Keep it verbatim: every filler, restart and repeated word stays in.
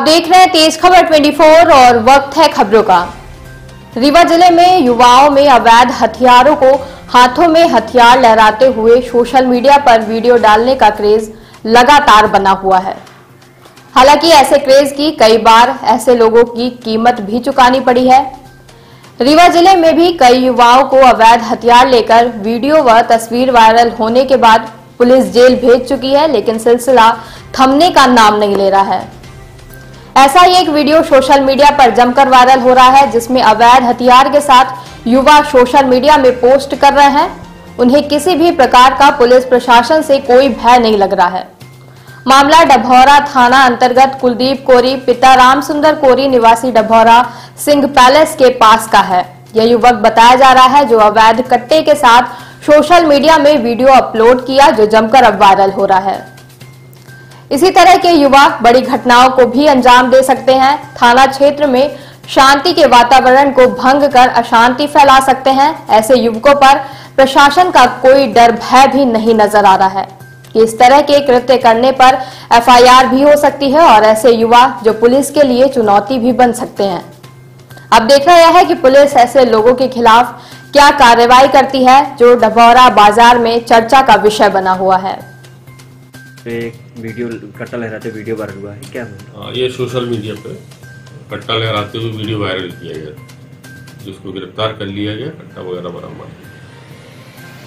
देख रहे हैं तेज खबर चौबीस और वक्त है खबरों का। रीवा जिले में युवाओं में अवैध हथियारों को हाथों में हथियार लहराते हुए सोशल मीडिया पर वीडियो डालने का क्रेज लगातार बना हुआ है। हालांकि ऐसे क्रेज की कई बार ऐसे लोगों की कीमत भी चुकानी पड़ी है। रीवा जिले में भी कई युवाओं को अवैध हथियार लेकर वीडियो व तस्वीर वायरल होने के बाद पुलिस जेल भेज चुकी है, लेकिन सिलसिला थमने का नाम नहीं ले रहा है। ऐसा ही एक वीडियो सोशल मीडिया पर जमकर वायरल हो रहा है, जिसमें अवैध हथियार के साथ युवा सोशल मीडिया में पोस्ट कर रहे हैं। उन्हें किसी भी प्रकार का पुलिस प्रशासन से कोई भय नहीं लग रहा है। मामला डभौरा थाना अंतर्गत कुलदीप कोरी पिता राम सुंदर कोरी निवासी डभौरा सिंह पैलेस के पास का है। यह युवक बताया जा रहा है जो अवैध कट्टे के साथ सोशल मीडिया में वीडियो अपलोड किया, जो जमकर अब वायरल हो रहा है। इसी तरह के युवा बड़ी घटनाओं को भी अंजाम दे सकते हैं। थाना क्षेत्र में शांति के वातावरण को भंग कर अशांति फैला सकते हैं। ऐसे युवकों पर प्रशासन का कोई डर भय भी नहीं नजर आ रहा है कि इस तरह के कृत्य करने पर एफ आई आर भी हो सकती है और ऐसे युवा जो पुलिस के लिए चुनौती भी बन सकते हैं। अब देखना यह है कि पुलिस ऐसे लोगों के खिलाफ क्या कार्रवाई करती है, जो डभौरा बाजार में चर्चा का विषय बना हुआ है। एक वीडियो कट्टा लहराते वीडियो वायरल हुआ है क्या? हाँ, ये सोशल मीडिया पे कट्टा लहराते हुए वीडियो वायरल किया गया, जिसको गिरफ्तार कर लिया गया, कट्टा वगैरह बरामद।